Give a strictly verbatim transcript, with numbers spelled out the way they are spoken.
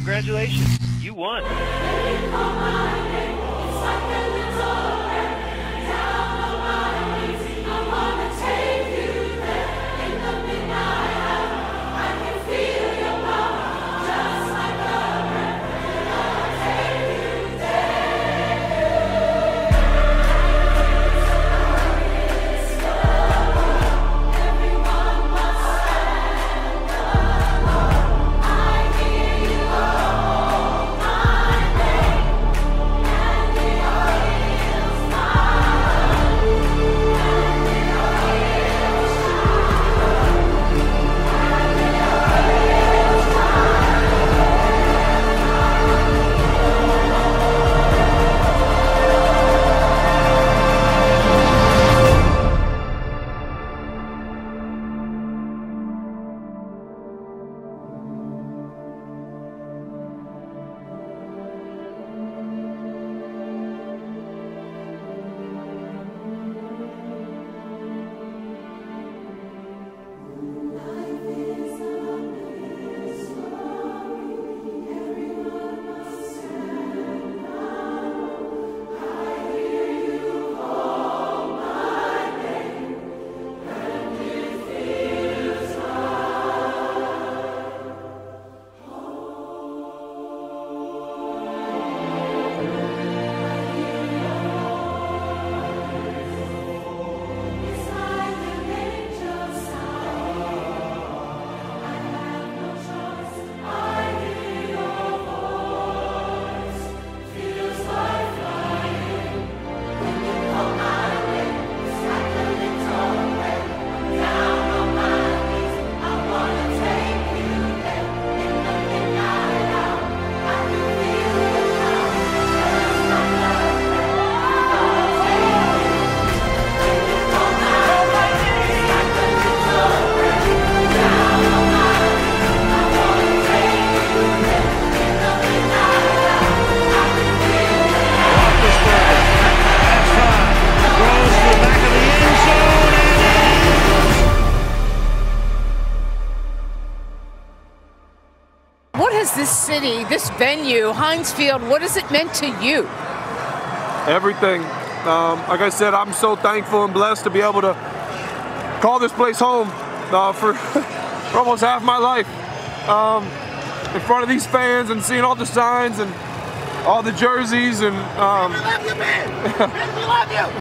Congratulations, you won. What has this city, this venue, Heinz Field, what has it meant to you? Everything. Um, like I said, I'm so thankful and blessed to be able to call this place home uh, for, for almost half my life. Um, in front of these fans and seeing all the signs and all the jerseys and um, we love you, man. We love you.